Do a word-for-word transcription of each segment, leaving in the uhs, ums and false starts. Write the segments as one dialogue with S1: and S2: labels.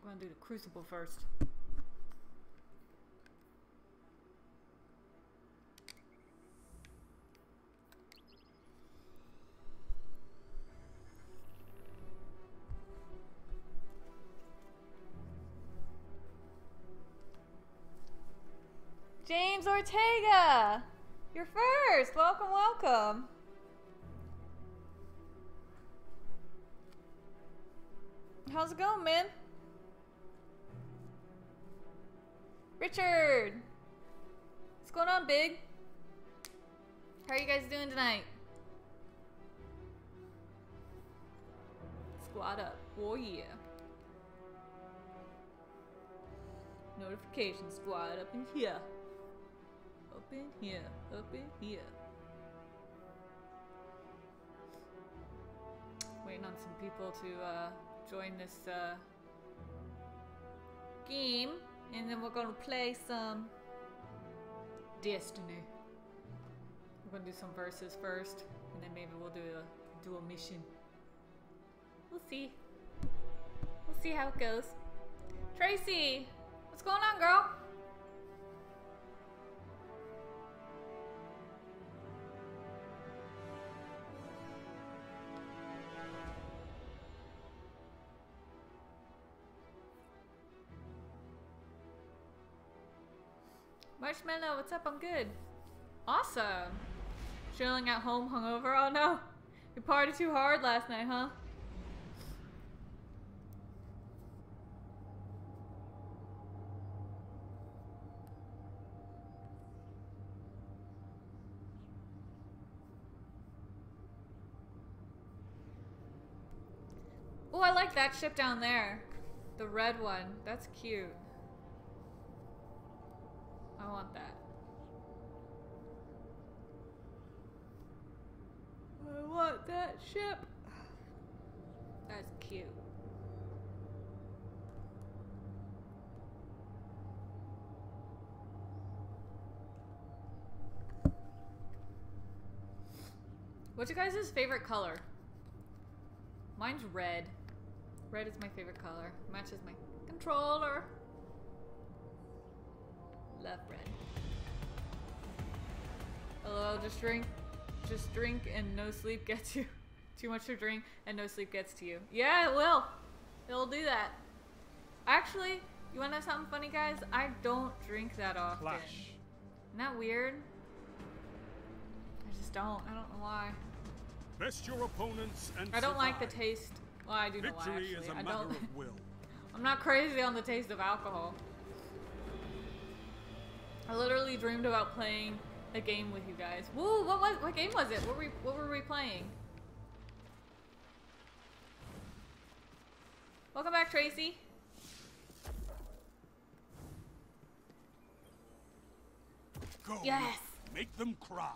S1: We're gonna do the Crucible first. James Ortega! You're first! Welcome, welcome! How's it going, man? Richard! What's going on, big? How are you guys doing tonight? Squad up. Oh yeah. Notification squad up in here. Up in here. Up in here. Waiting on some people to uh, join this uh, game. And then we're gonna play some Destiny. We're gonna do some verses first, and then maybe we'll do a do a mission. We'll see. We'll see how it goes. Tracy, what's going on, girl? Marshmallow, what's up? I'm good. Awesome. Chilling at home, hungover. Oh no, you partied too hard last night, huh? Oh, I like that ship down there. The red one. That's cute. I want that. I want that ship. That's cute. What's your guys' favorite color? Mine's red. Red is my favorite color. Matches my controller. Love red. Hello, just drink. Just drink and no sleep gets you. Too much to drink and no sleep gets to you. Yeah, it will. It'll do that. Actually, you wanna know something funny, guys? I don't drink that often.
S2: Clash.
S1: Isn't that weird? I just don't. I don't know why.
S2: Best your opponents and
S1: I don't like the
S2: survive.
S1: taste. Well, I do know why,
S2: Victory
S1: actually.
S2: is a
S1: I
S2: matter
S1: don't.
S2: of will.
S1: I'm not crazy on the taste of alcohol. I literally dreamed about playing a game with you guys. Woo! What was? What game was it? What were we? What were we playing? Welcome back, Tracy.
S2: Go.
S1: Yes.
S2: Make them cry.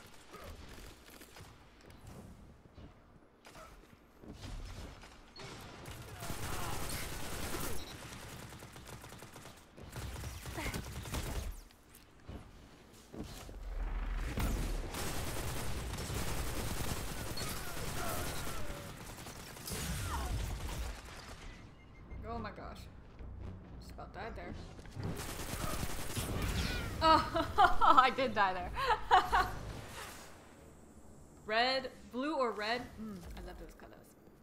S1: Oh my gosh. Just about died there. Oh, I did die there. Red, blue or red? Mm, I love those colors.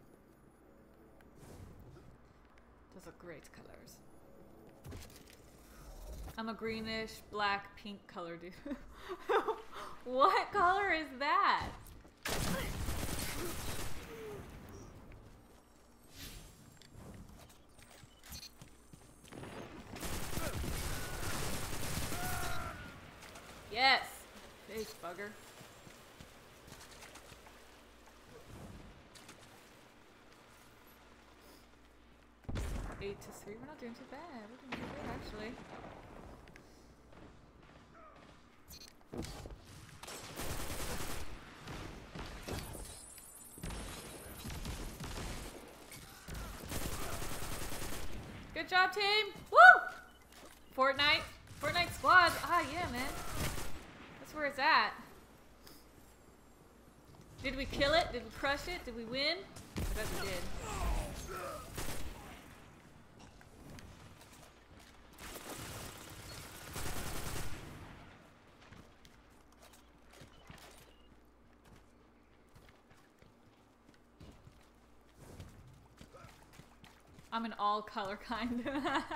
S1: Those are great colors. I'm a greenish, black, pink color dude. What color is that? Yes! Face bugger. Eight to three. We're not doing too bad. We're doing too good, actually. Good job, team! Woo! Fortnite. Fortnite squad. Ah, yeah, man. That's where it's at. Did we kill it? Did we crush it? Did we win? I bet we did. I'm an all color kind.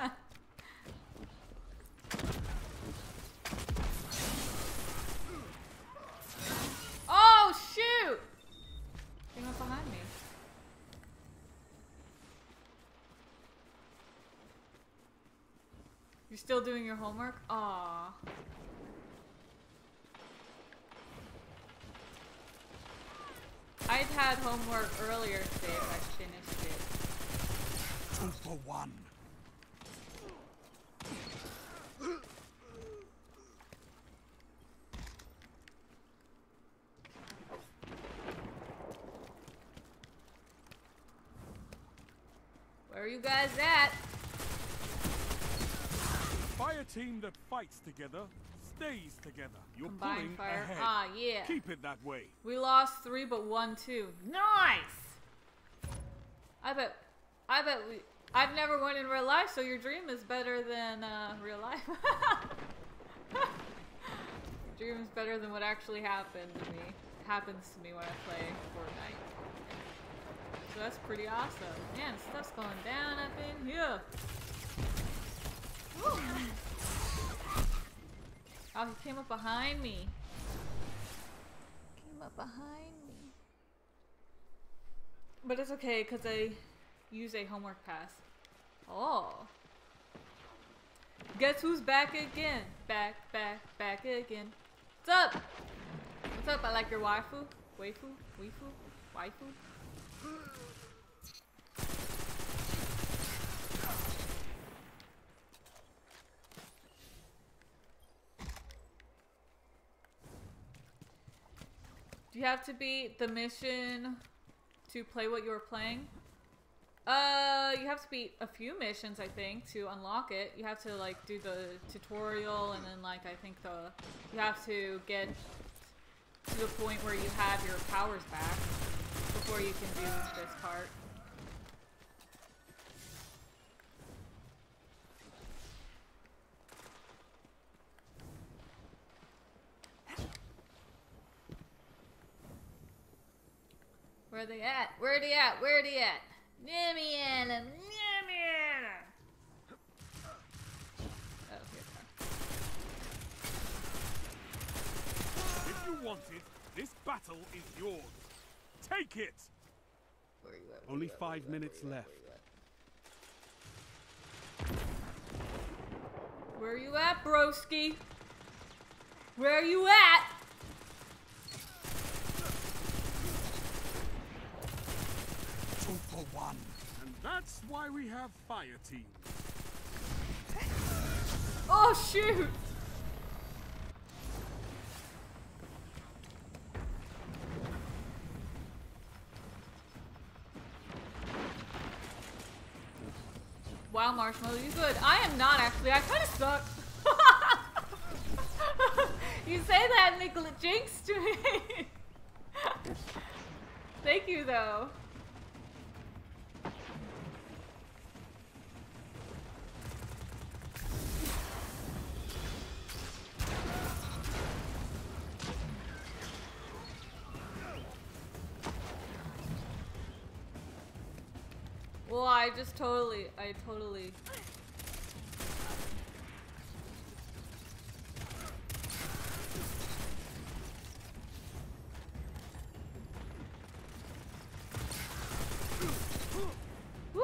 S1: Oh shoot! Came up behind me. You're still doing your homework? Aww. I'd had homework earlier today, but I finished it.
S2: Two for one.
S1: Where are you guys at?
S2: Fire team that fights together stays together. You're
S1: Combined
S2: pulling
S1: fire.
S2: ahead.
S1: Ah, yeah.
S2: Keep it that way.
S1: We lost three, but won two. Nice! I bet, I bet we, I've never won in real life, so your dream is better than uh, real life. Your dream is better than what actually happened to me. Happens to me when I play Fortnite. So that's pretty awesome. Man, stuff's going down up in here. Woo. Oh, he came up behind me. Came up behind me. But it's okay, because I use a homework pass. Oh. Guess who's back again? Back, back, back again. What's up? What's up? I like your waifu. Waifu? Waifu? Waifu? Do you have to beat the mission to play what you were playing? Uh, you have to beat a few missions, I think, to unlock it. You have to, like, do the tutorial, and then, like, I think the... You have to get to the point where you have your powers back before you can do this part. Where are they at? Where are they at? Where are they at? Namiana! Namiana! Oh, here they are.
S2: If you want it, this battle is yours. Take it!
S1: Where are you at? Where
S2: Only
S1: you at?
S2: five
S1: Where you at?
S2: minutes
S1: Where you at?
S2: left.
S1: Where are you at, broski? Where are you at?
S2: Two for one. And that's why we have fire teams.
S1: Oh, shoot! Wow, Marshmallow, you good. I am not, actually. I kind of suck. You say that and it gl- jinxed to me. Thank you, though. Well, I just totally, I totally... Woo!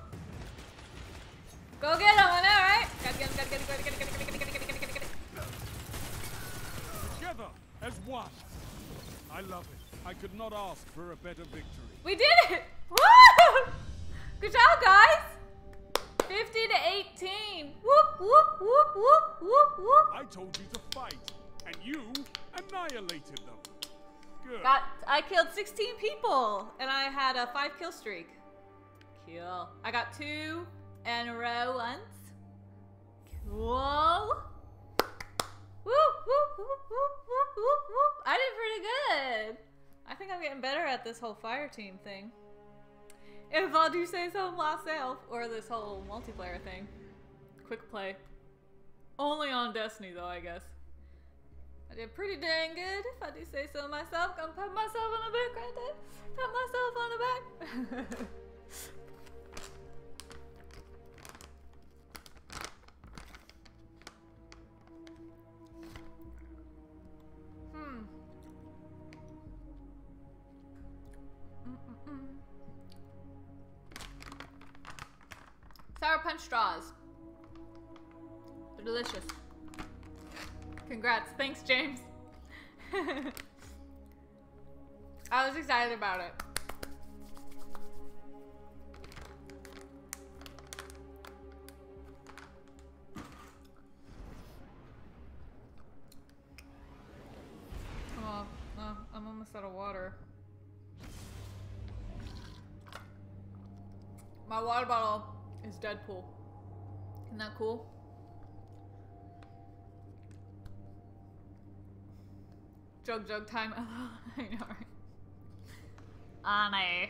S1: Go get him, I know, right? Gotta get him, gotta get him, gotta get him, gotta get him, gotta get him, gotta get him, gotta get him.
S2: Together as one. I love it. I could not ask for a better victory.
S1: We did it! Woo! Good job, guys! fifty to eighteen. Whoop, whoop, whoop, whoop, whoop, whoop.
S2: I told you to fight, and you annihilated them. Good.
S1: Got, I killed sixteen people, and I had a five kill streak. Kill. I got two in a row once. Cool. Whoop, whoop, whoop, whoop, whoop, whoop, whoop. I did pretty good. I think I'm getting better at this whole fire team thing. If I do say so myself, or this whole multiplayer thing. Quick play. Only on Destiny though, I guess. I did pretty dang good, if I do say so myself. Gonna pat myself on the back right there. Pat myself on the back. Sour Punch straws. They're delicious. Congrats. Thanks, James. I was excited about it. Oh, oh, I'm almost out of water. My water bottle is Deadpool. Isn't that cool? Jug jug time. I know, right? Annie.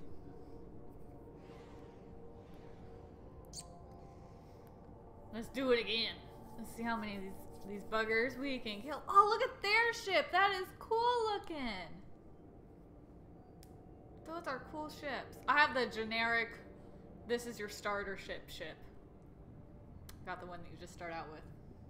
S1: Let's do it again. Let's see how many of these, these buggers we can kill. Oh, look at their ship. That is cool looking. Those are cool ships. I have the generic, this is your starter ship ship. Got the one that you just start out with.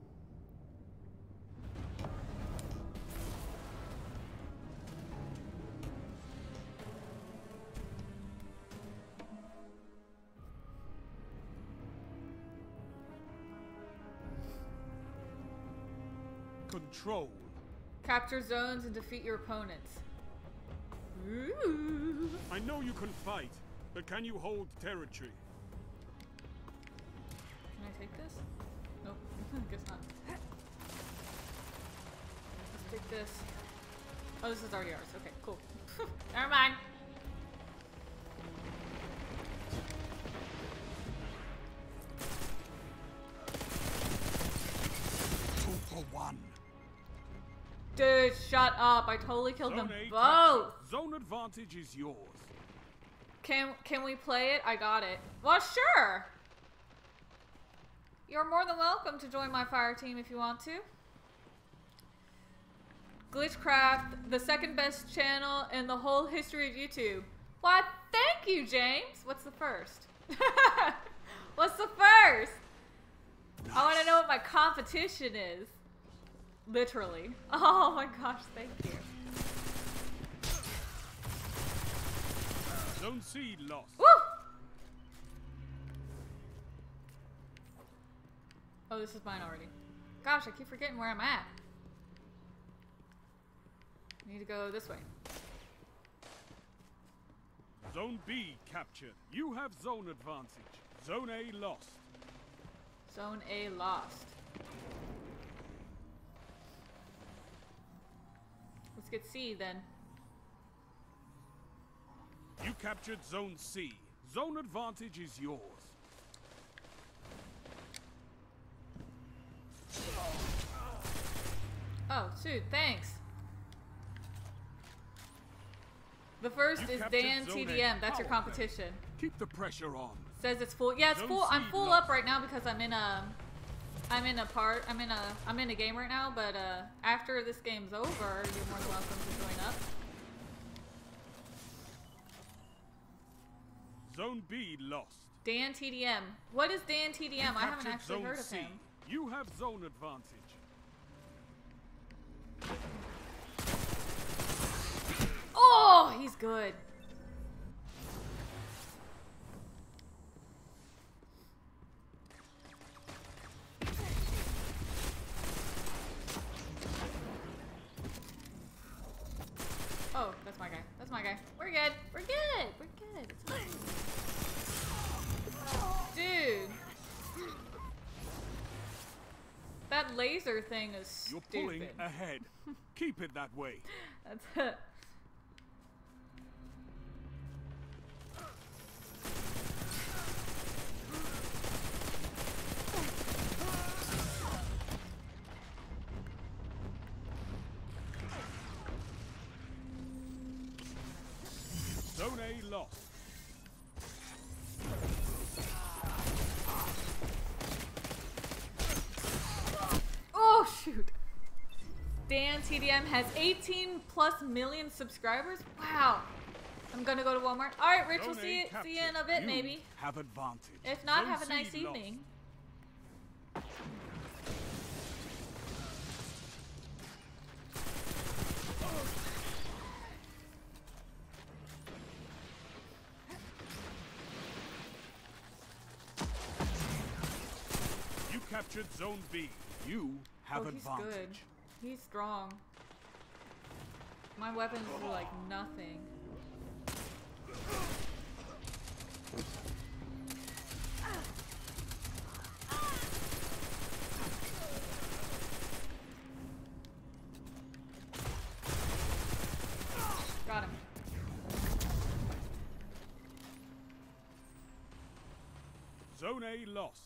S2: Control.
S1: Capture zones and defeat your opponents. Ooh.
S2: I know you can fight, but can you hold territory?
S1: Can I take this? Nope. Guess not. Let's take this. Oh, this is already ours. Okay, cool. Never mind.
S2: Two for one.
S1: Dude, shut up. I totally killed
S2: Zone
S1: them
S2: A
S1: both.
S2: captured. Zone advantage is yours.
S1: Can can we play it? I got it. Well, sure. You're more than welcome to join my fire team if you want to. Glitchcraft, the second best channel in the whole history of YouTube. Why, thank you, James. What's the first? What's the first? Nice. I want to know what my competition is. Literally. Oh my gosh, thank you.
S2: Zone C lost.
S1: Woo! Oh, this is mine already. Gosh, I keep forgetting where I'm at. I need to go this way.
S2: Zone B captured. You have zone advantage. Zone A lost.
S1: Zone A lost. Let's get C then.
S2: You captured Zone C. Zone advantage is yours.
S1: Oh, shoot, thanks. The first
S2: You
S1: is
S2: captured
S1: Dan
S2: Zone
S1: T D M.
S2: A.
S1: That's your
S2: Power
S1: competition.
S2: Keep the pressure on.
S1: Says it's full. Yeah, it's
S2: Zone
S1: full. I'm
S2: C
S1: full
S2: lost.
S1: up right now because I'm in a I'm in a part I'm in a I'm in a game right now, but uh after this game's over, you're more than welcome to join up.
S2: Zone B lost.
S1: Dan T D M. What is Dan T D M?
S2: You
S1: I haven't
S2: captured
S1: actually
S2: Zone
S1: heard of
S2: C.
S1: him.
S2: You have zone advantage.
S1: Oh, he's good. Oh, that's my guy. That's my guy. We're good. We're good. We're good. It's fine. Dude. That laser thing is
S2: You're
S1: stupid.
S2: pulling ahead. Keep it that way.
S1: That's it.
S2: Zone A lost.
S1: Oh, shoot. Dan T D M has eighteen plus million subscribers. Wow. I'm gonna go to Walmart. All right, Rich, we'll
S2: Zone
S1: see
S2: A
S1: you, see you
S2: captured.
S1: in a bit,
S2: You
S1: maybe.
S2: have advantage.
S1: If not,
S2: Zone
S1: have a
S2: C
S1: nice
S2: lost.
S1: evening.
S2: captured Zone B. You have
S1: Oh, he's
S2: advantage.
S1: good. He's strong. My weapons are like nothing. Got him.
S2: Zone A lost.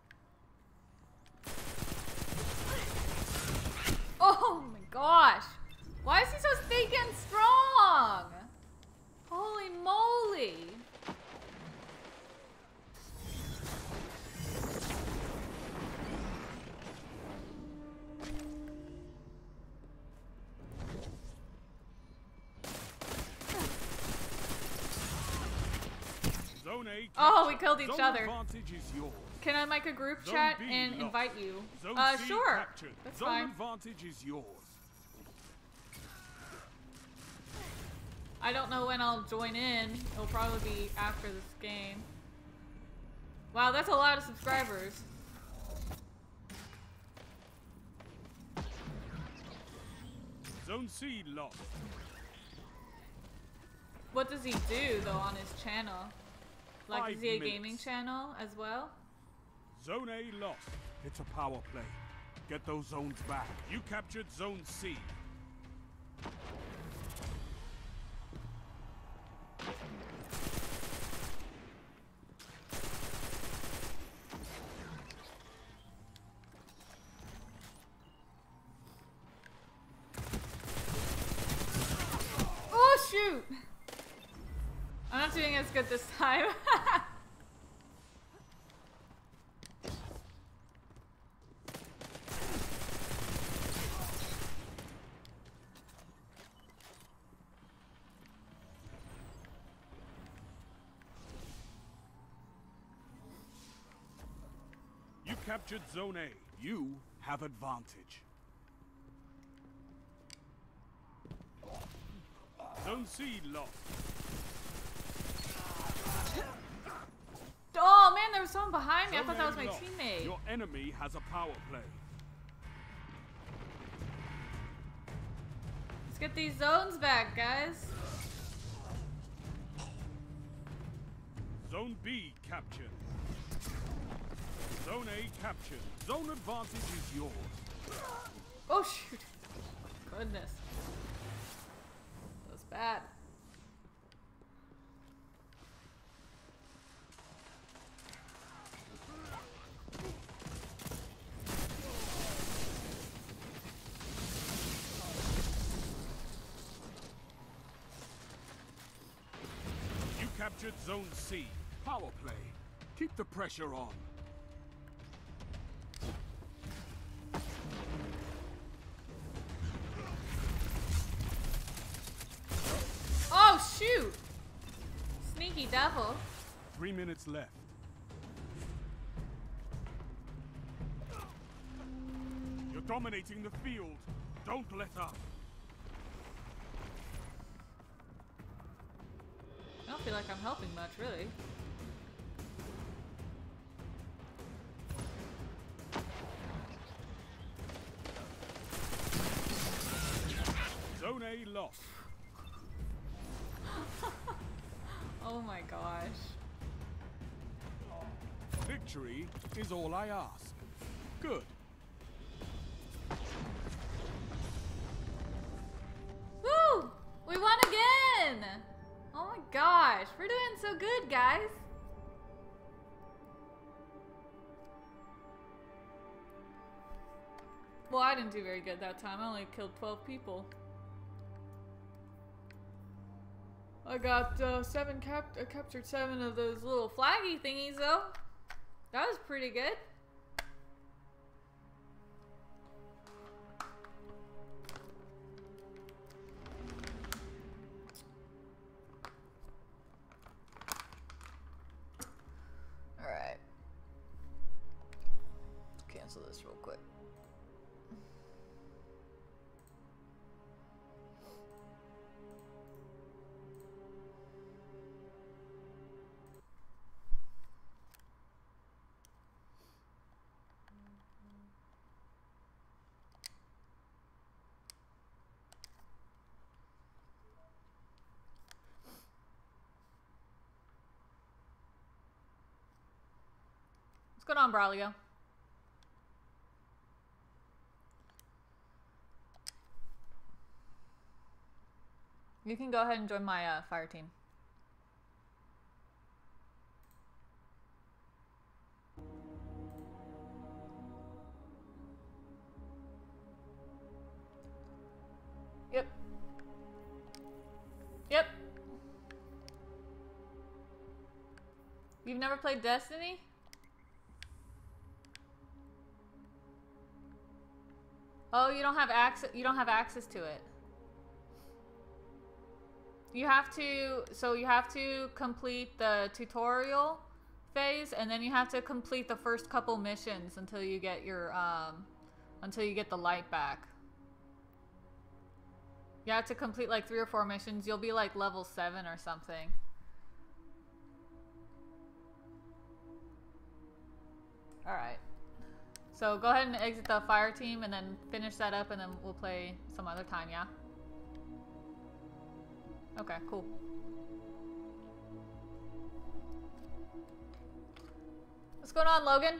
S1: Oh my gosh! Why is he so stinking strong? Holy moly!
S2: Zone A.
S1: Oh, we
S2: captured.
S1: killed each
S2: Zone
S1: other.
S2: advantage is yours.
S1: Can I make a group
S2: Zone
S1: chat
S2: B
S1: and
S2: lost.
S1: invite you?
S2: Zone
S1: Uh,
S2: C
S1: sure.
S2: captured.
S1: That's
S2: Zone
S1: fine.
S2: advantage is yours.
S1: I don't know when I'll join in. It'll probably be after this game. Wow, that's a lot of subscribers.
S2: Zone C lost.
S1: What does he do though on his channel? Like,
S2: Five
S1: is he a
S2: minutes.
S1: gaming channel as well?
S2: Zone A lost. It's a power play. Get those zones back. You captured Zone C.
S1: Oh shoot! I'm not doing as good this time.
S2: You captured Zone A. You have advantage. Zone C lost.
S1: Oh man, there was someone behind me. I
S2: Zone
S1: thought that
S2: A
S1: was my
S2: lost.
S1: teammate.
S2: Your enemy has a power play.
S1: Let's get these zones back, guys.
S2: Zone B captured. Zone A captured. Zone advantage is yours.
S1: Oh shoot. Goodness. That was bad.
S2: You captured Zone C. Power play. Keep the pressure on.
S1: Oh shoot! Sneaky devil.
S2: Three minutes left. You're dominating the field. Don't let up.
S1: I don't feel like I'm helping much, really.
S2: Zone A lost.
S1: Oh my gosh.
S2: Victory is all I ask. Good.
S1: Woo! We won again! Oh my gosh, we're doing so good, guys. Well, I didn't do very good that time. I only killed twelve people. I got uh, seven cap I captured seven of those little flaggy thingies, though. That was pretty good. All right. Cancel this real quick. going on, Braulio? You can go ahead and join my uh, fire team. Yep. Yep. You've never played Destiny? Oh, you don't have access. You don't have access to it. You have to. So you have to complete the tutorial phase, and then you have to complete the first couple missions until you get your um, until you get the light back. You have to complete like three or four missions. You'll be like level seven or something. Alright. So go ahead and exit the fire team and then finish that up and then we'll play some other time, yeah? Okay, cool. What's going on, Logan?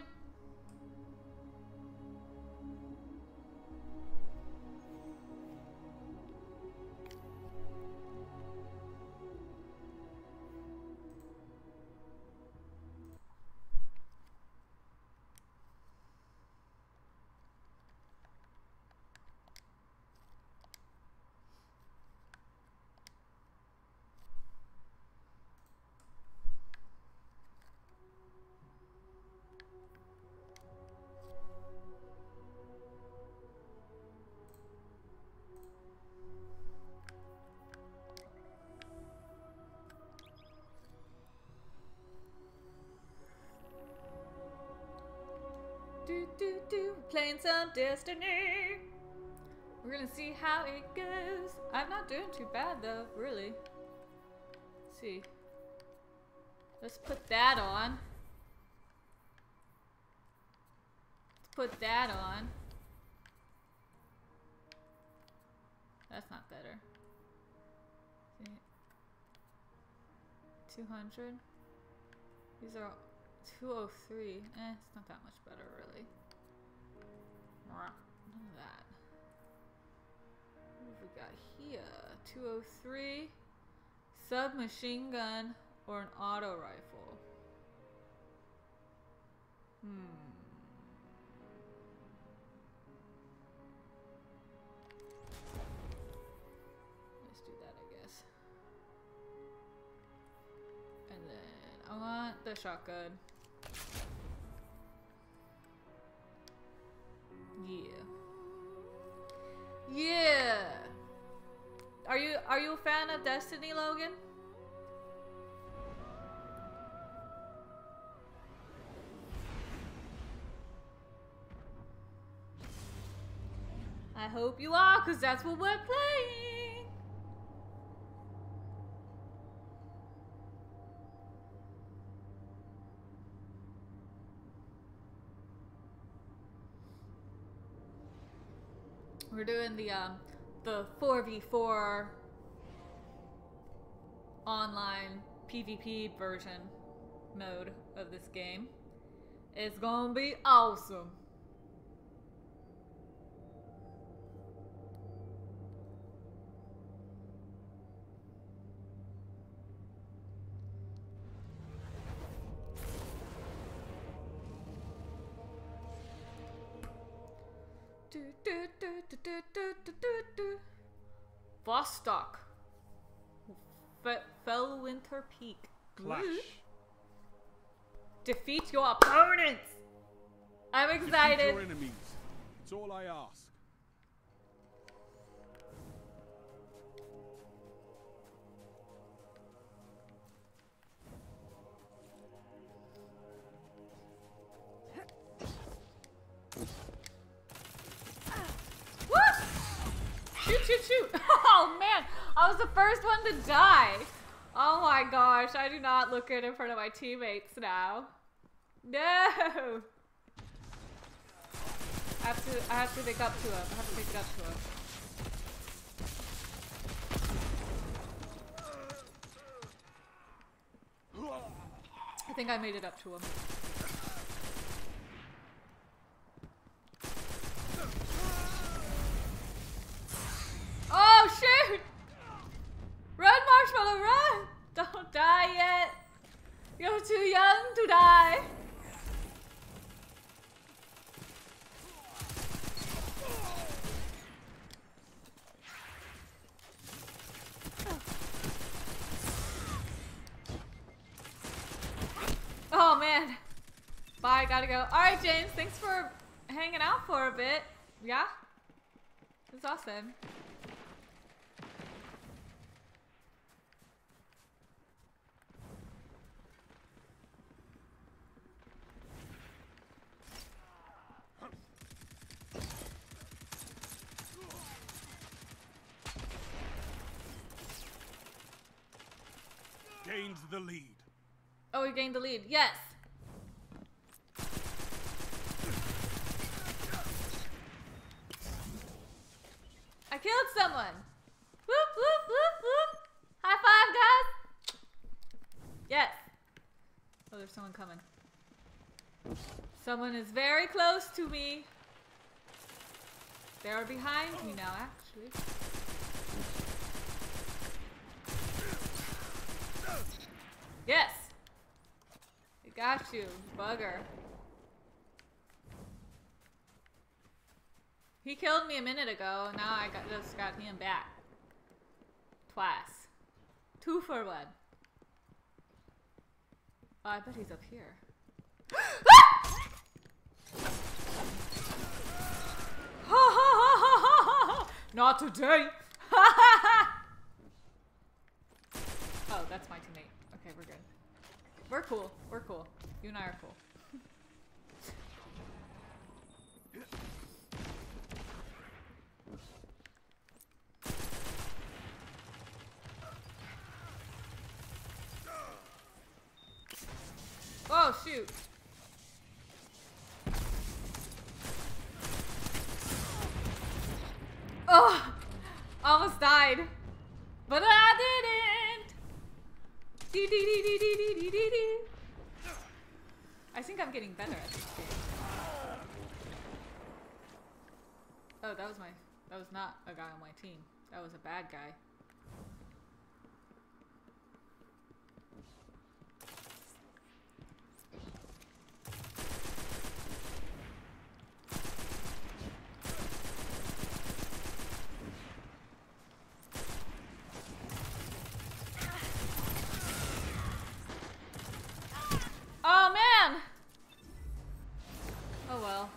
S1: Do, do, do. Playing some Destiny. We're gonna see how it goes. I'm not doing too bad though, really. Let's see. Let's put that on. Let's put that on. That's not better. See? two hundred. These are two oh three. Eh, it's not that much better, really. None of that. What have we got here? two oh three. Submachine gun or an auto rifle. Hmm. Let's do that, I guess. And then I want the shotgun. Yeah. Yeah. Are you are you a fan of Destiny, Logan? I hope you are, because that's what we're playing. We're doing the um the four v four online PvP version mode of this game. It's gonna be awesome. Do, do, do, do, do, do, do, do. Vostok. F Fellwinter Peak.
S2: Clash.
S1: Ooh. Defeat your opponents. I'm excited.
S2: Defeat your enemies. It's all I ask.
S1: Shoot, shoot, shoot. Oh, man. I was the first one to die. Oh, my gosh. I do not look good in front of my teammates now. No. I have to, I have to make up to him. I have to make it up to him. I think I made it up to him. You're too young to die. Oh man. Bye, gotta go. Alright, James, thanks for hanging out for a bit. Yeah? It was awesome.
S2: Gains the lead.
S1: Oh, we gained the lead. Yes. I killed someone. Whoop, whoop, whoop, whoop. High five, guys. Yes. Oh, there's someone coming. Someone is very close to me. They are behind me now, actually. Yes. I got you, bugger. He killed me a minute ago. Now I got, just got him back. Twice. Two for one. Oh, I bet he's up here. Not today. Oh, that's my teammate. Okay, we're good. We're cool. We're cool. You and I are cool. Oh, shoot. Oh, almost died. But I didn't. Dee dee dee dee dee dee dee dee. I think I'm getting better at this game. Oh, that was my, that was not a guy on my team. That was a bad guy. Oh man! Oh well.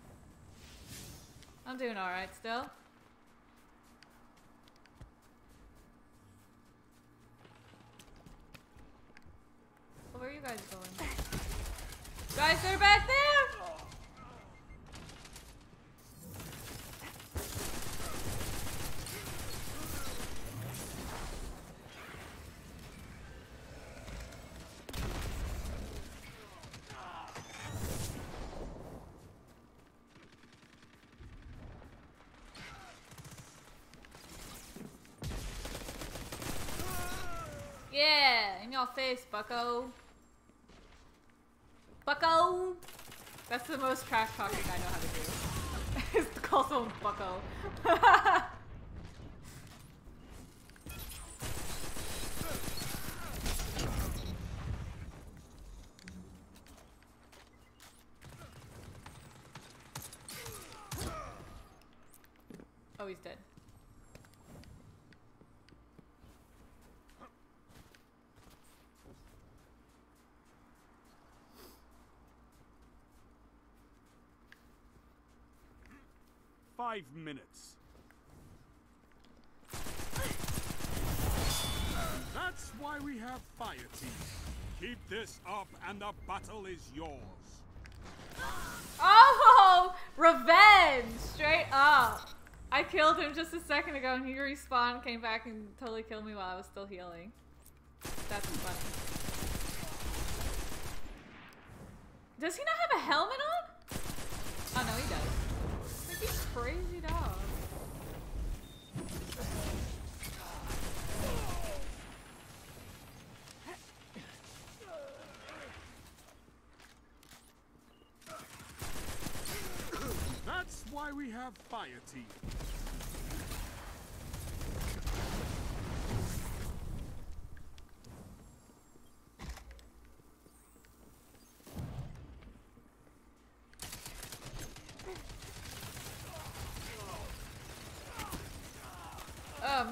S1: I'm doing alright still. Oh, where are you guys going? Guys, they're back there! Yeah, in your face, bucko. Bucko! That's the most trash talking I know how to do. Is to call someone bucko. Oh, he's dead.
S2: Five minutes. That's why we have fire team. Keep this up and the battle is yours.
S1: Oh! Revenge! Straight up. I killed him just a second ago and he respawned, came back and totally killed me while I was still healing. That's funny. Does he not have a helmet on? Oh no, he does. Like he's crazy dog.
S2: That's why we have fire team.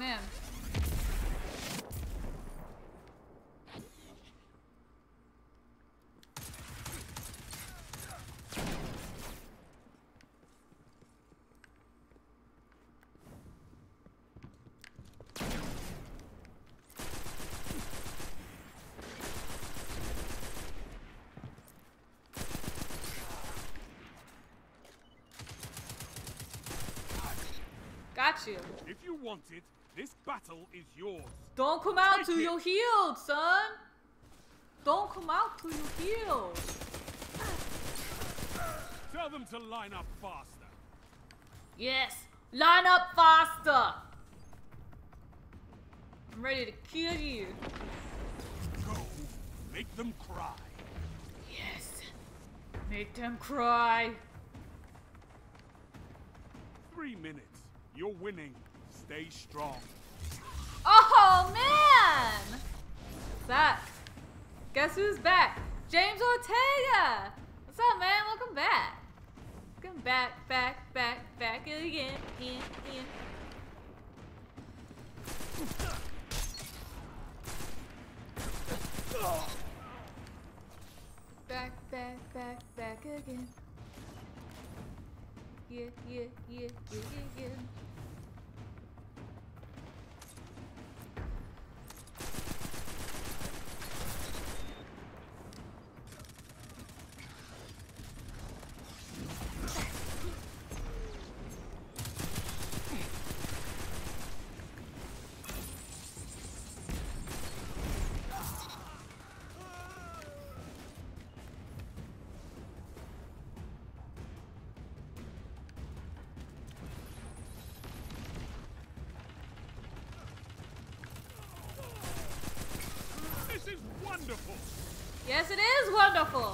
S1: man. Got you.
S2: If you want it, this battle is yours.
S1: Don't come out
S2: Take
S1: till
S2: it.
S1: you're healed, son. Don't come out till you're healed.
S2: Tell them to line up faster.
S1: Yes, line up faster. I'm ready to kill you.
S2: Go, make them cry.
S1: Yes, make them cry.
S2: Three minutes. You're winning. Stay strong.
S1: Oh man! What's that? Guess who's back? James Ortega! What's up, man? Welcome back. Welcome back, back, back, back again, in, in. Back, back, back, back again. Yeah, yeah, yeah, yeah, yeah, yeah.
S2: This is wonderful.
S1: Yes, it is wonderful.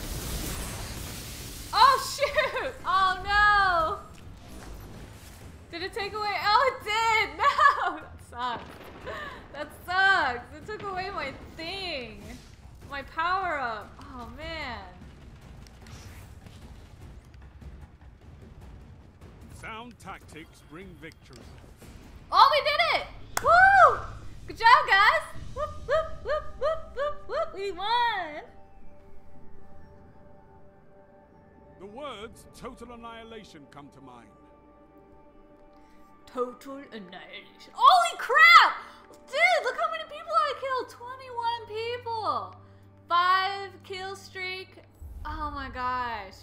S1: Oh, shoot. Oh, no. Did it take away? Oh, it did. No. That sucks. That sucks. It took away my thing. My power up. Oh, man.
S2: Sound tactics bring victory.
S1: Oh, we did it. Woo. Good job, guys. Whoop, whoop, whoop, whoop, whoop, whoop. We won.
S2: The words total annihilation come to mind.
S1: Total annihilation. Holy crap! Dude, look how many people I killed. twenty-one people. Five kill streak. Oh my gosh.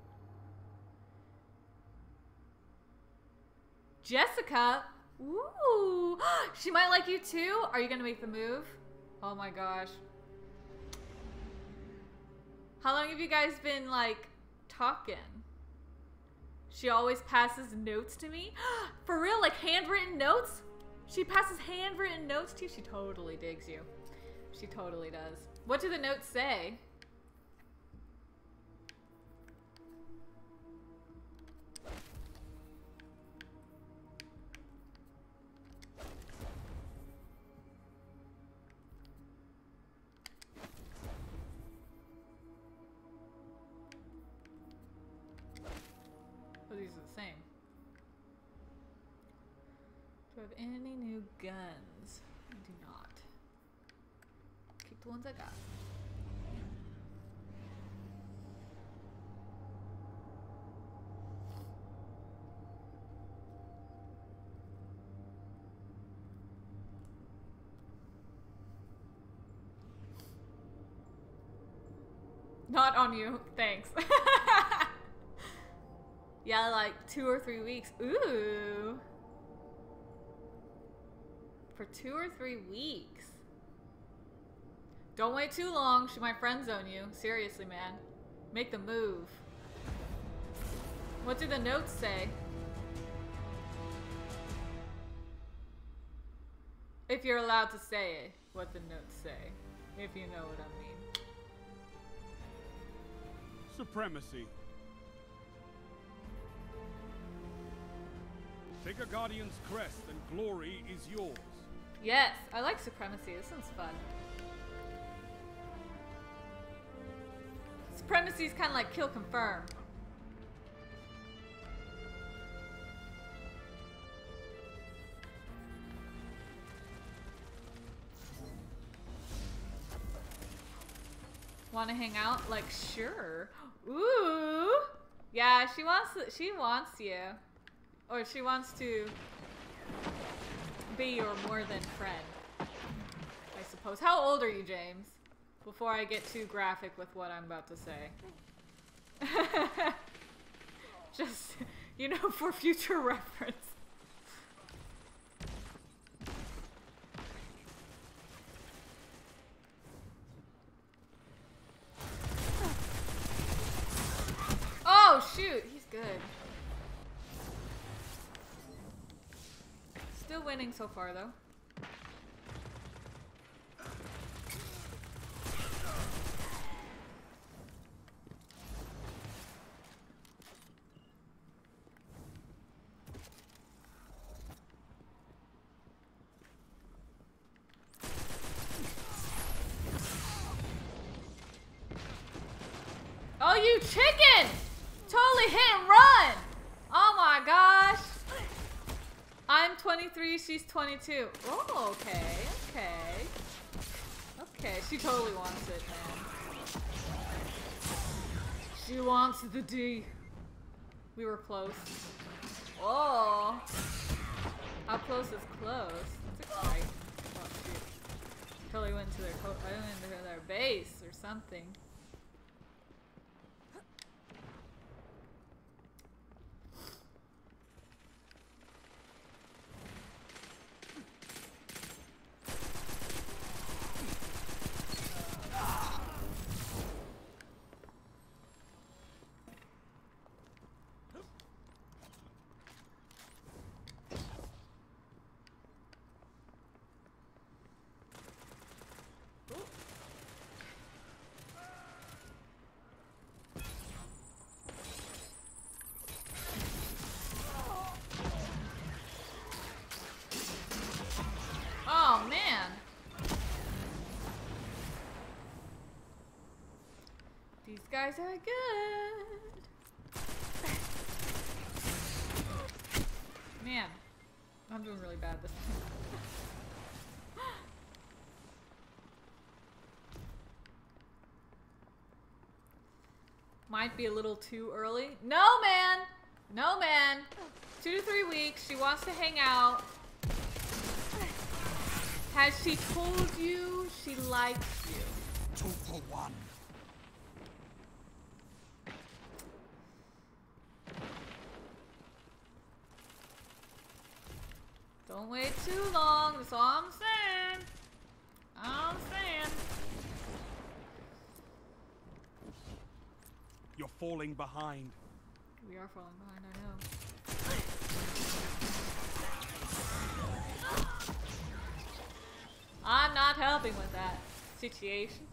S1: Jessica. Ooh. She might like you too. Are you gonna make the move? Oh my gosh. How long have you guys been like talking? She always passes notes to me. For real, like handwritten notes? She passes handwritten notes to you? She totally digs you. She totally does. What do the notes say? Oh, these are the same. Do I have any new guns? I do not. Keep the ones I got. Not on you, thanks. Yeah, like two or three weeks. Ooh. For two or three weeks. Don't wait too long. She might friend zone you. Seriously, man. Make the move. What do the notes say? If you're allowed to say what the notes say. If you know what I mean.
S2: Supremacy. Take a Guardian's crest and glory is yours.
S1: Yes, I like supremacy. This one's fun. Supremacy is kind of like kill confirm. Want to hang out? Like, sure. Ooh. Yeah, she wants to, she wants you. Or she wants to be your more than friend, I suppose. How old are you, James? Before I get too graphic with what I'm about to say. Just, you know, for future reference. Oh, shoot. He's good. Still winning so far, though. Oh, you chicken! Totally hit and run! Oh my gosh! I'm twenty-three, she's twenty-two. Oh, okay, okay. Okay, she totally wants it, man. She wants the D. We were close. Oh! How close is close? That's exciting. Oh, shoot. Totally went to their, co I went into their base or something. Oh man! These guys are good! Man, I'm doing really bad this time. Might be a little too early. No man! No man! Two to three weeks, she wants to hang out. Has she told you she likes you?
S2: Two for one.
S1: Don't wait too long, that's all I'm saying. All I'm saying.
S2: You're falling behind.
S1: We are falling behind, I know. I'm not helping with that situation.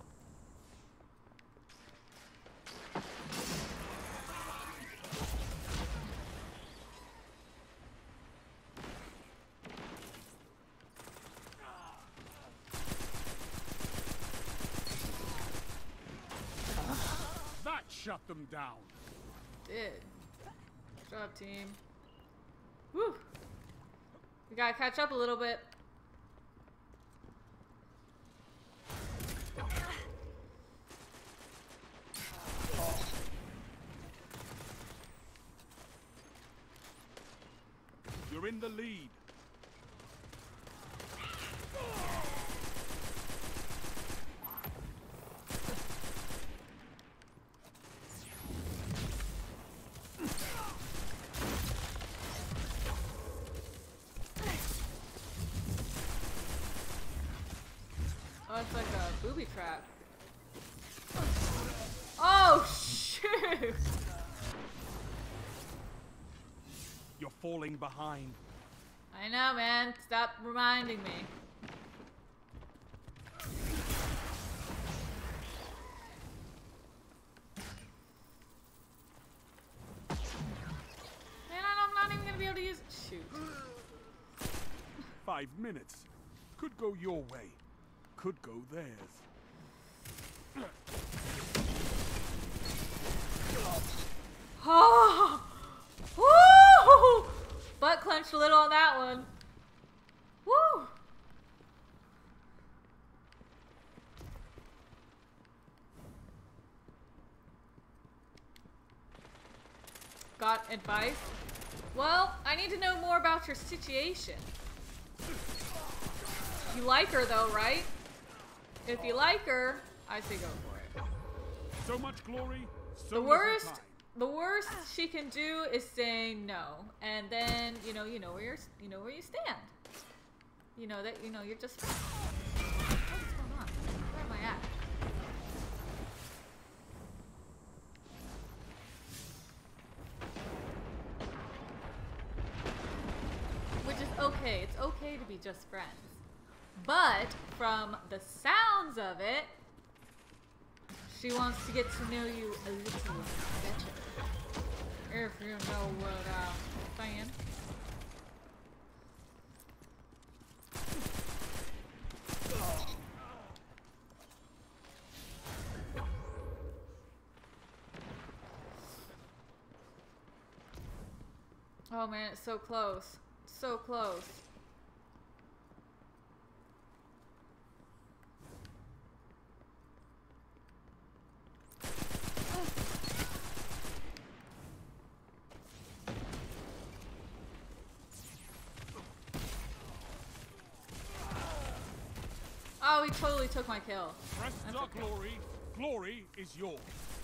S2: That shut them down.
S1: Did. Good job, team. Woo! We gotta catch up a little bit.
S2: You're in the lead.
S1: Oh, it's like a booby trap. Oh, shoot!
S2: You're falling behind.
S1: I know, man. Stop reminding me. Man, I'm not even gonna be able to use it. Shoot.
S2: Five minutes. Could go your way. Could go theirs.
S1: Oh! Woo! Butt clenched a little on that one. Woo! got advice. Well, I need to know more about your situation. You like her though, right? If you like her, I say go for it.
S2: So much glory, so
S1: The
S2: little
S1: worst,
S2: time.
S1: the worst she can do is say no, and then you know, you know where you're, you know where you stand. You know that, you know you're just. What's going on? Where am I at? Which is okay. It's okay to be just friends. But from the sounds of it, she wants to get to know you a little better. If you know what I'm saying. Oh man, it's so close. So close. Oh, he totally took my kill.
S2: Rest
S1: That's
S2: our
S1: okay.
S2: glory. Glory is yours.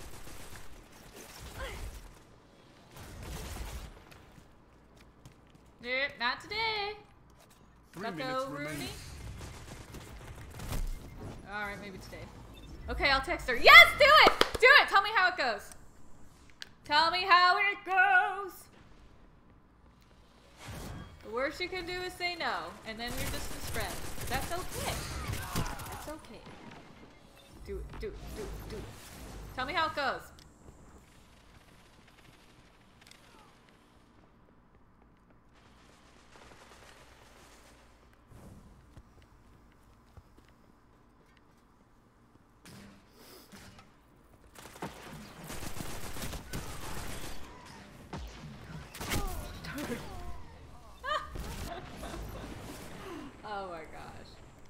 S1: Nope, not today.
S2: Three
S1: Got
S2: minutes
S1: the
S2: remain.
S1: Rooney. Alright, maybe today. Okay, I'll text her. Yes, do it! Do it! Tell me how it goes. Tell me how it goes. The worst you can do is say no, and then you're just his friend. That's okay. That's okay. Do it, do it, do it, do it. Tell me how it goes. Oh my gosh.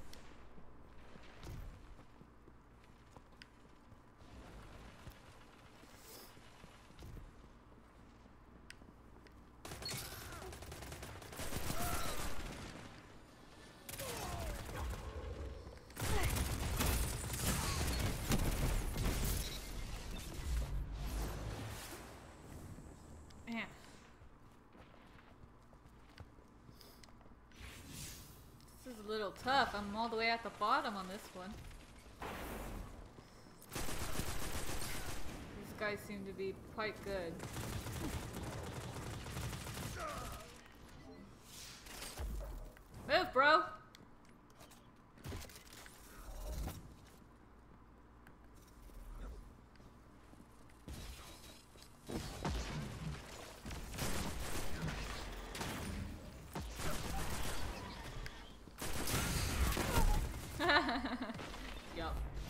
S1: Man. This is a little tough. I'm all the way at the bottom on this one. These guys seem to be quite good. Move, bro! Yup.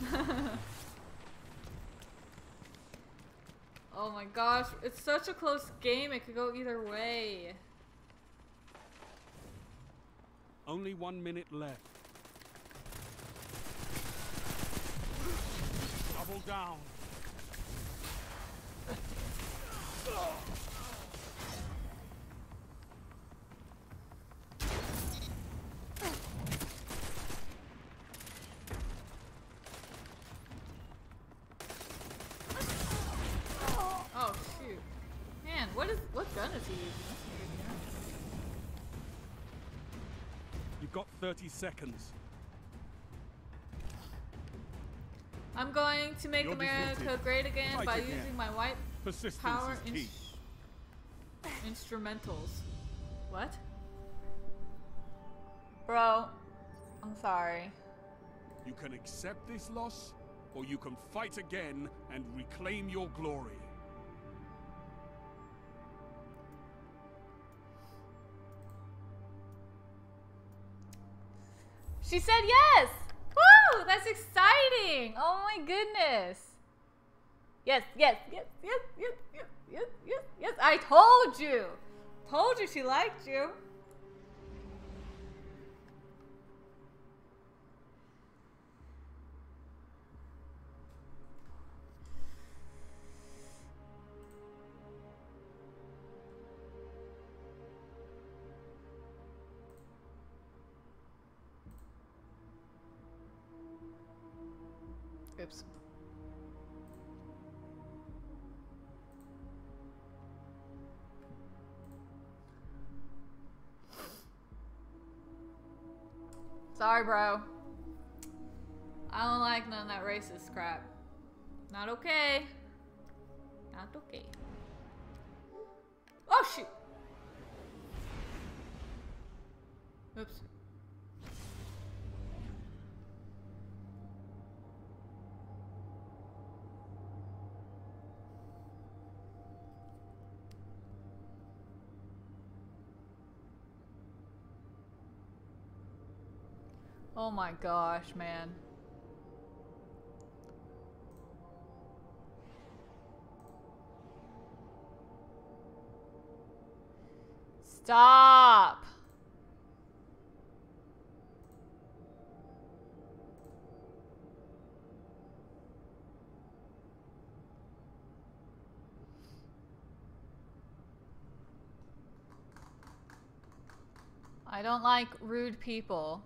S1: Oh my gosh, it's such a close game, it could go either way.
S2: Only one minute left. Double down.
S1: Oh shoot. Man, what is what gun is he using?
S2: You've got thirty seconds.
S1: I'm going to make
S2: You're
S1: America
S2: defeated.
S1: great again
S2: Fight
S1: by
S2: again.
S1: using my white
S2: Persistence
S1: power
S2: is
S1: in
S2: key.
S1: instrumentals. What? Bro, I'm sorry.
S2: You can accept this loss, or you can fight again and reclaim your glory.
S1: She said yes! Woo! That's exciting! Oh my goodness! Yes, yes, yes, yes, yes, yes, yes, yes, yes. I told you! Told you she liked you. Oops. Sorry, bro. I don't like none of that racist crap. Not okay. Not okay. Oh, shoot. Oops. Oh my gosh, man. Stop! I don't like rude people.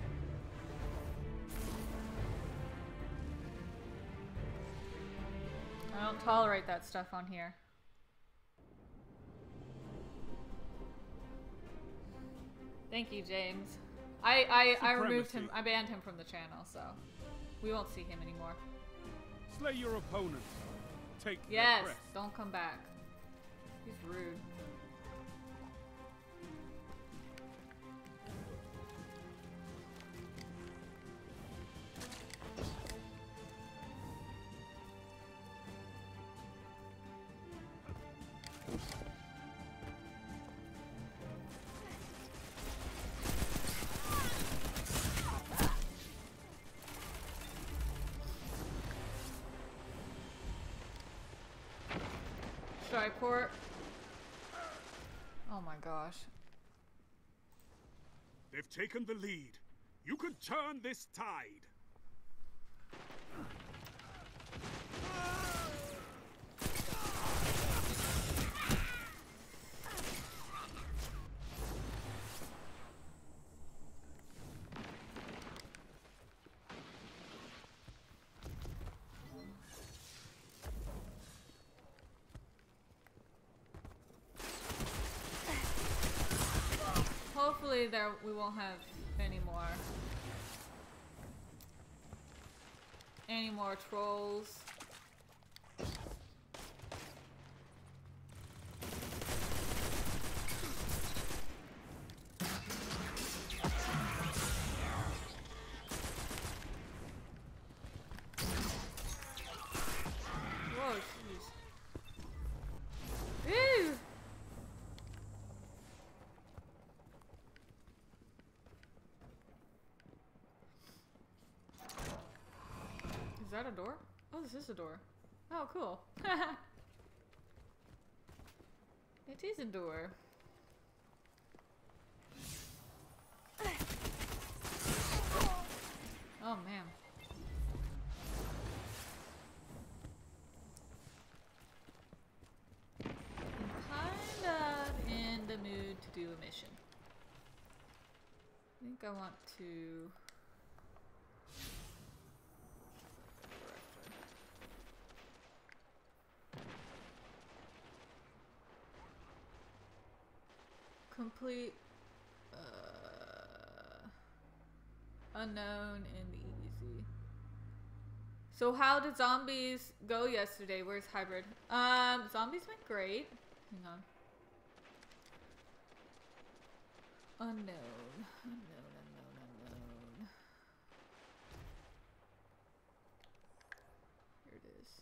S1: I don't tolerate that stuff on here. Thank you, James. I I, I removed him. I banned him from the channel, so we won't see him anymore.
S2: Slay your opponents. Take
S1: yes.
S2: Their
S1: Don't come back. He's rude. Port. Oh my gosh.
S2: They've taken the lead. You could turn this tide.
S1: Hopefully there we won't have any more any more trolls. Whoa, jeez. Ew! Is that a door? Oh, this is a door. Oh, cool. It is a door. Oh, man. I'm kind of in the mood to do a mission. I think I want to... Complete uh, unknown and easy. So how did zombies go yesterday? Where's hybrid? Um, zombies went great. Hang on. Unknown, unknown, unknown, unknown. Here it is.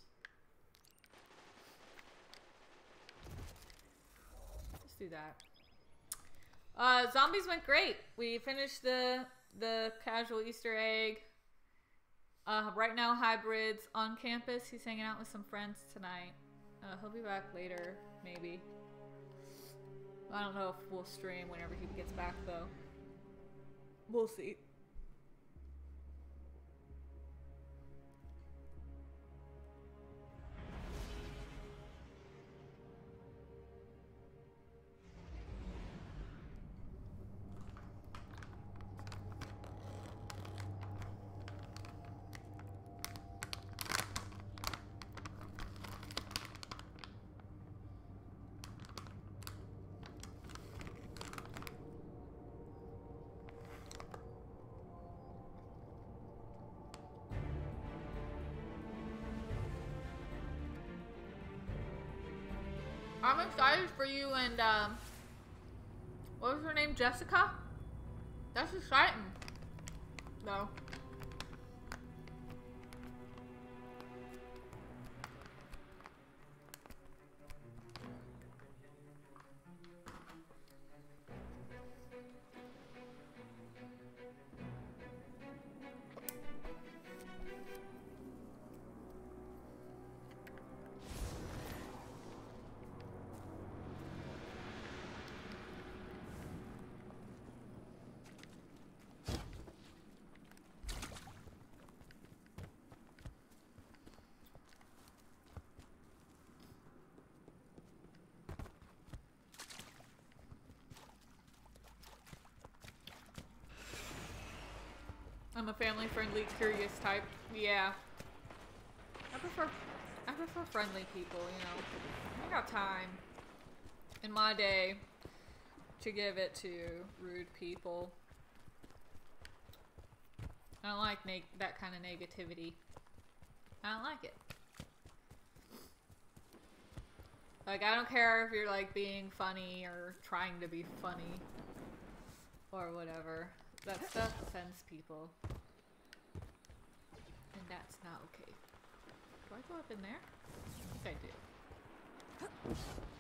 S1: Let's do that. Uh, zombies went great. We finished the the casual Easter egg. Uh, right now, Hybrid's on campus. He's hanging out with some friends tonight. Uh, he'll be back later, maybe. I don't know if we'll stream whenever he gets back, though. We'll see. I'm excited for you and, um, what was her name? Jessica? That's exciting. No. I'm a family-friendly, curious type. Yeah. I prefer, I prefer friendly people, you know. I got time in my day to give it to rude people. I don't like neg that kind of negativity. I don't like it. Like, I don't care if you're, like, being funny or trying to be funny or whatever. That stuff offends people. And that's not okay. Do I go up in there? I think I do.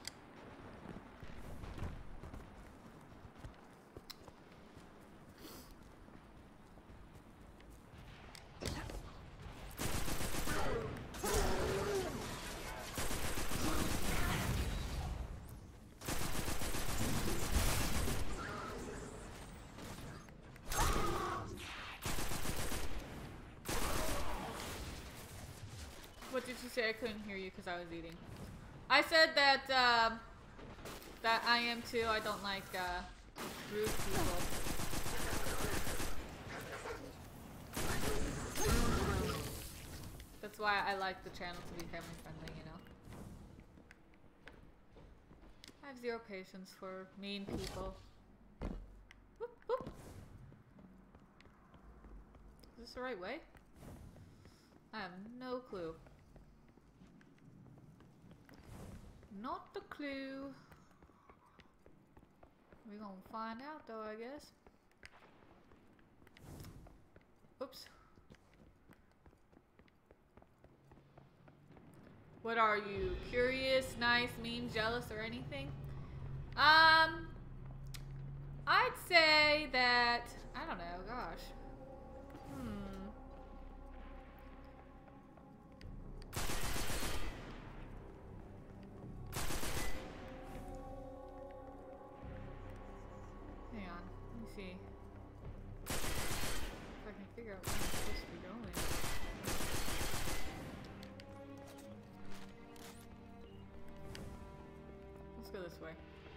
S1: What did you say? I couldn't hear you because I was eating. I said that uh, that I am too. I don't like uh, rude people. That's why I like the channel to be family friendly, you know. I have zero patience for mean people. Whoop, whoop. Is this the right way? I have no clue. Not the clue. We're gonna find out though, I guess. Oops. What are you? Curious, nice, mean, jealous, or anything? Um, I'd say that, I don't know, gosh. Hmm. Hang on, let me see. If I can figure out where I'm supposed to be going. Let's go this way.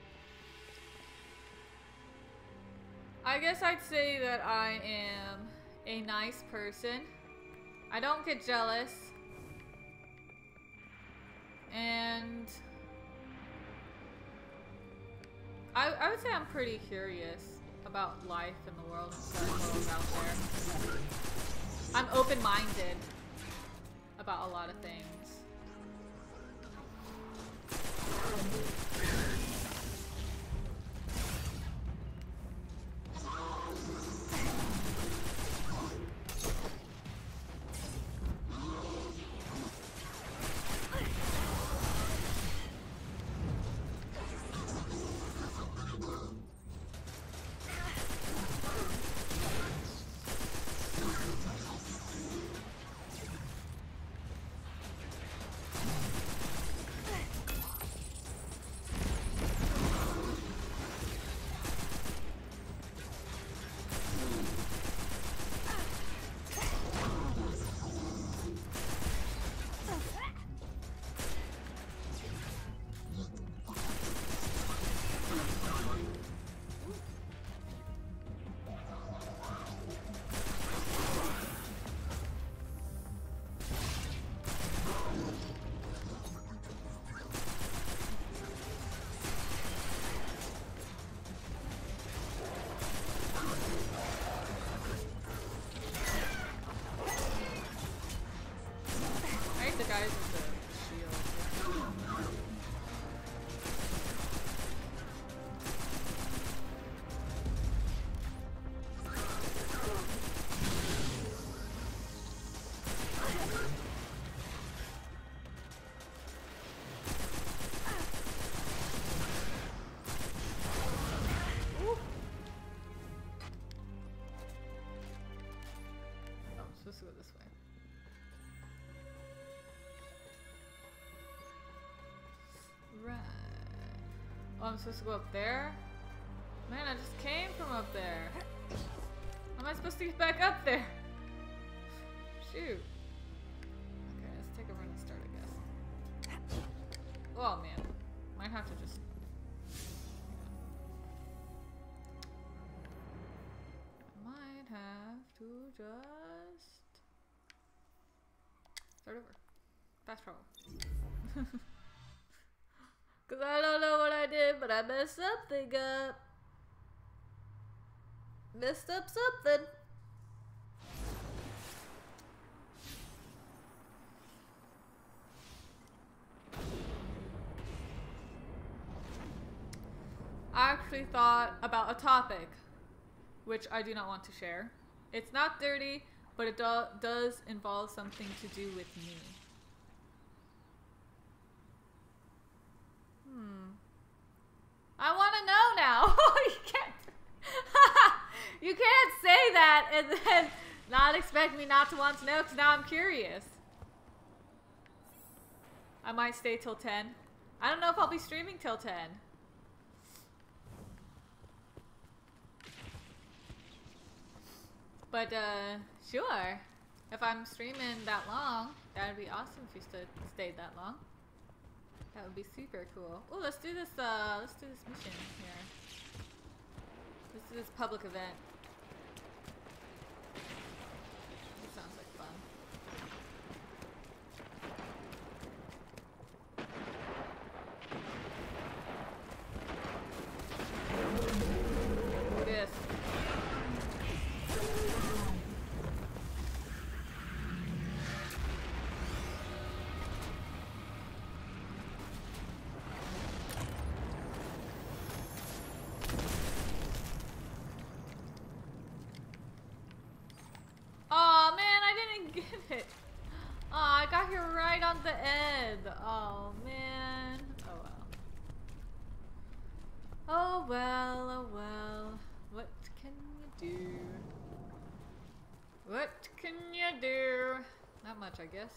S1: I guess I'd say that I am a nice person. I don't get jealous. And I, I would say I'm pretty curious about life and the world and stuff out there. I'm open-minded about a lot of things. Oh, I'm supposed to go up there? Man, I just came from up there. How am I supposed to get back up there? Shoot. Okay, let's take a running start, I guess. Oh man. Might have to just... I might have to just... Start over. Fast travel. Cause I don't know what I did, but I messed something up. Messed up something. I actually thought about a topic, which I do not want to share. It's not dirty, but it do does involve something to do with me. Hmm. I want to know now. You can't. You can't say that and then not expect me not to want to know, because now I'm curious. I might stay till ten. I don't know if I'll be streaming till ten. But, uh, sure. If I'm streaming that long, that would be awesome if you stood, stayed that long. That would be super cool. Oh, let's do this, uh, let's do this mission here. Let's do this public event. This sounds like fun. This. Oh man, I didn't get it. Oh, I got here right on the end. Oh man. Oh well. Oh well, oh well. What can you do? What can you do? Not much, I guess.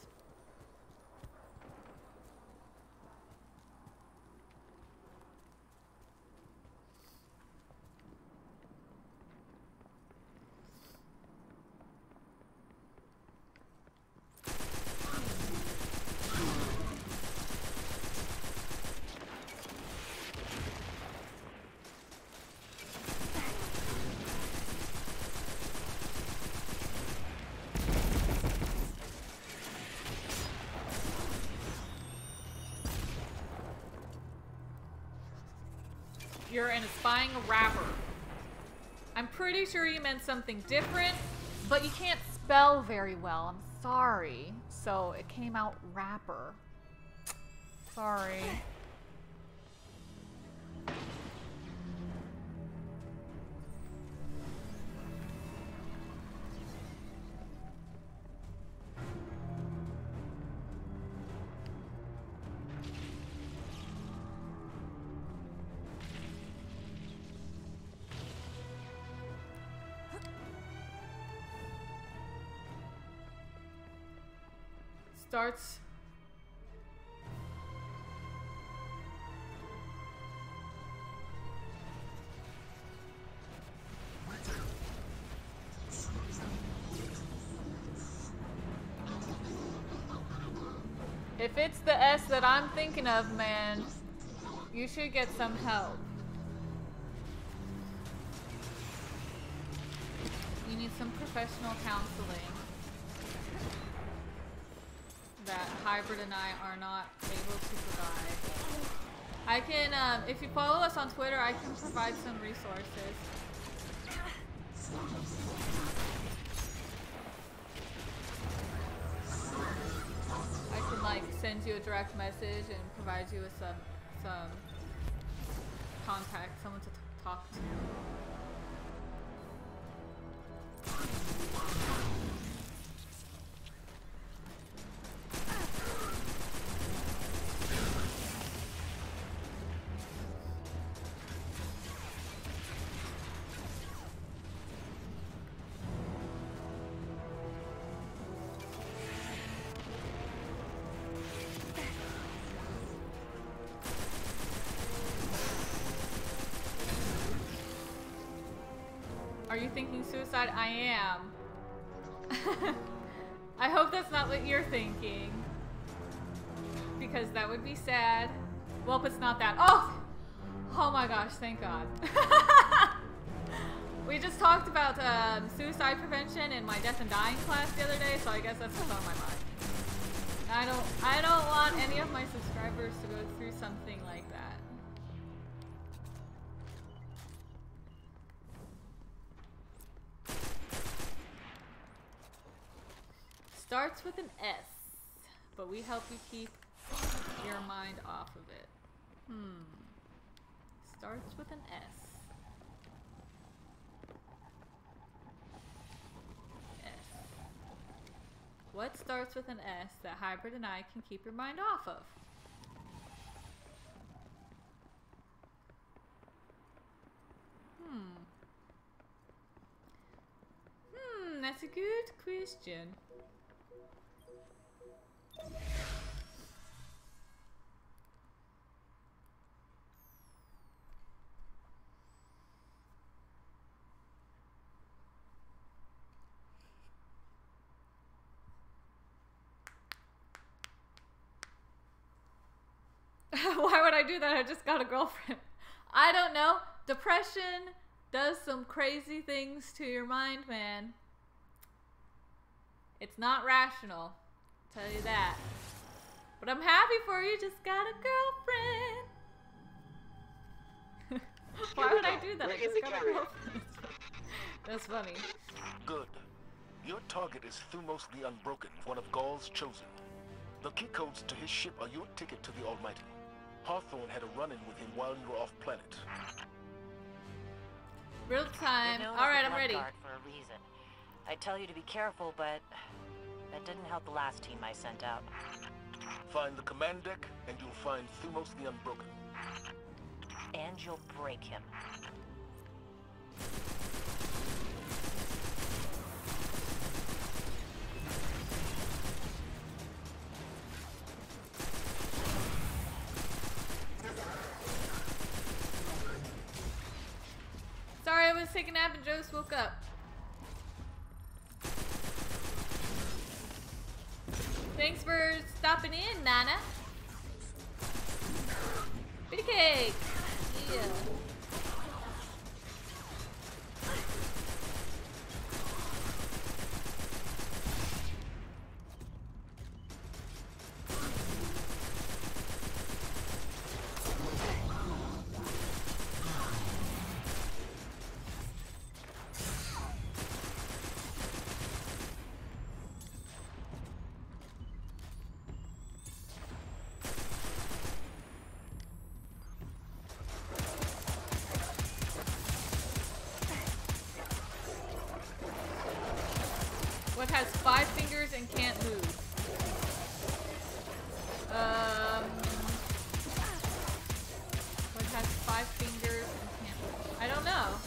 S1: You're an aspiring rapper. I'm pretty sure you meant something different, but you can't spell very well. I'm sorry. So it came out rapper. Sorry. Starts. If it's the S that I'm thinking of, man, you should get some help. You need some professional counseling that Hybrid and I are not able to provide. I can, um, if you follow us on Twitter, I can provide some resources. I can like send you a direct message and provide you with some, some contact, someone to t talk to. thinking suicide, I am. I hope that's not what you're thinking. Because that would be sad. Well, it's not that. Oh! Oh my gosh, thank God. We just talked about um, suicide prevention in my death and dying class the other day, so I guess that's what's on my mind. I don't, I don't want any of my subscribers to go through something like that. Starts with an S, but we help you keep your mind off of it. Hmm. Starts with an S. What starts with an S that Hybrid and I can keep your mind off of? Hmm. Hmm, that's a good question. Why would I do that? I just got a girlfriend. I don't know. Depression does some crazy things to your mind, man. It's not rational. I'll tell you that. But I'm happy for you. Just got a girlfriend. Why would I do that? I just got a girlfriend. That's funny.
S3: Good. Your target is Thumos the Unbroken, one of Gaul's chosen. The key codes to his ship are your ticket to the Almighty. Hawthorne had a run-in with him while you were off planet.
S1: Real time. All right, I'm ready.
S4: For a reason. I tell you to be careful, but that didn't help the last team I sent out.
S3: Find the command deck, and you'll find Thumos the Unbroken.
S4: And you'll break him.
S1: Sorry, I was taking a nap and Joe woke up. Thanks for stopping in, Nana. Bitty cake. Yeah. What has five fingers and can't move? Um, what has five fingers and can't move? I don't know.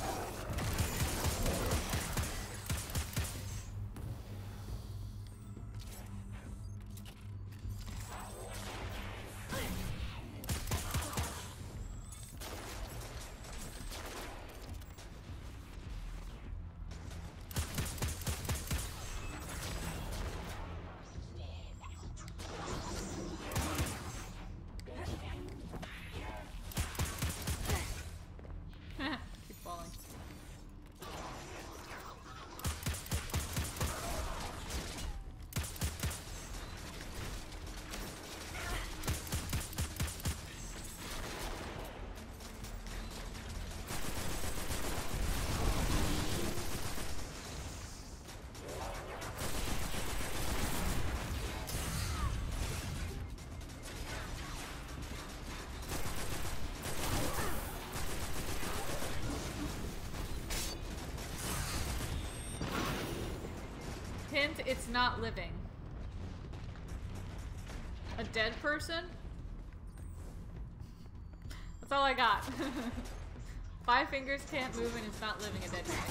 S1: Keep falling. Hint, it's not living. A dead person? That's all I got. Five fingers can't move and it's not living, a dead man.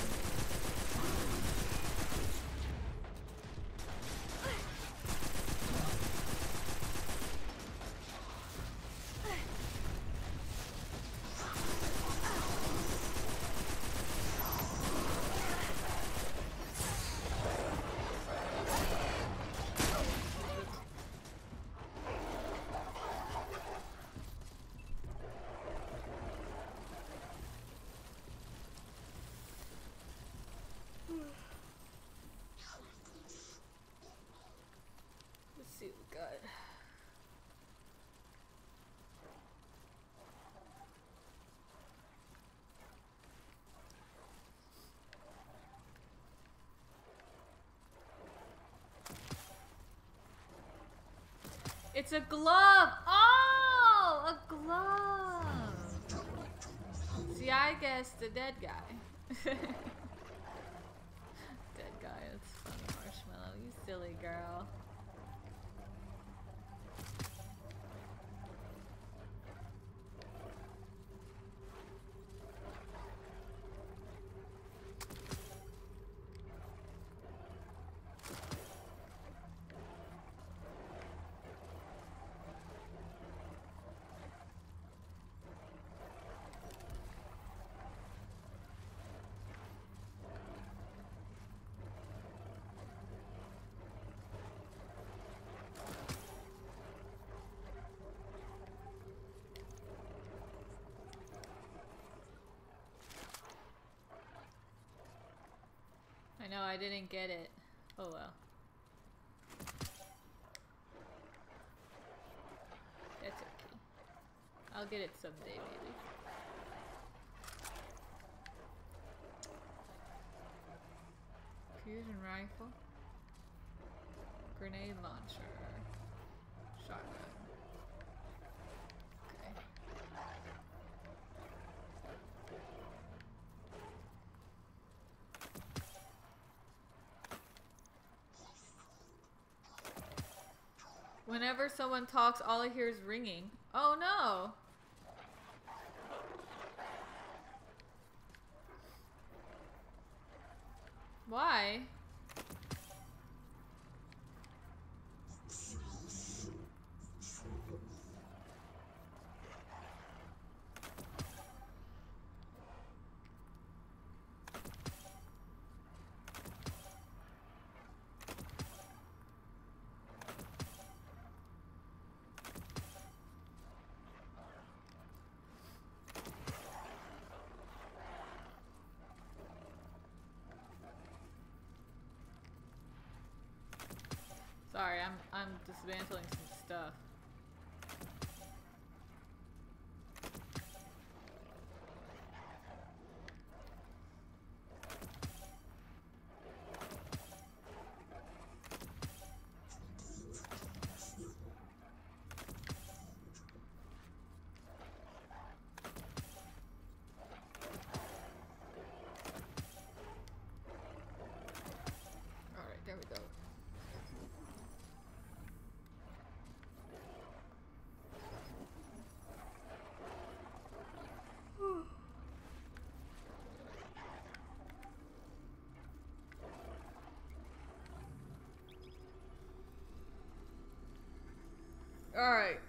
S1: It's a glove. Oh, a glove. See, I guessed the dead guy. Dead guy. It's funny, Marshmallow. You silly girl. I know, I didn't get it. Oh well. That's okay. I'll get it someday, maybe. Fusion rifle. Grenade launcher. Shotgun. Okay. Whenever someone talks, all I hear is ringing. Oh no! Why? Sorry, I'm I'm dismantling some stuff. All right, there we go. Alright.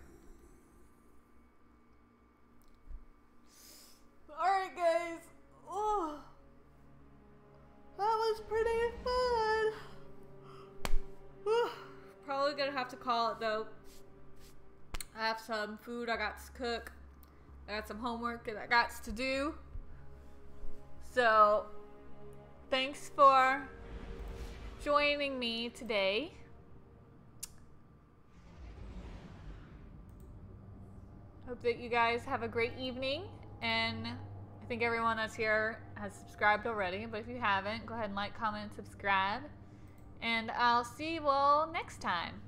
S1: Alright, guys. Oh, that was pretty fun. Whew. Probably gonna have to call it though. I have some food I got to cook. I got some homework that I got to do. So, thanks for joining me today. Hope that you guys have a great evening, and I think everyone that's here has subscribed already, but if you haven't, go ahead and like, comment, and subscribe, and I'll see you all next time.